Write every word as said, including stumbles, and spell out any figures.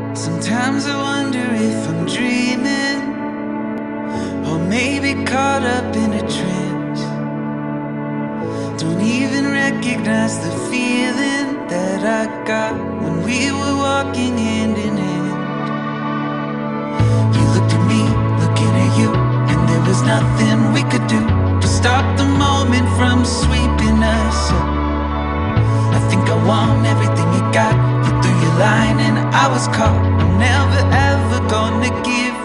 Sometimes I wonder if I'm dreaming, or maybe caught up in a trance. Don't even recognize the feeling that I got when we were walking hand in hand. You looked at me, looking at you, and there was nothing we could do to stop the moment from sweeping us up. I think I want everything you got. You threw your line and I was caught. I'm never ever gonna give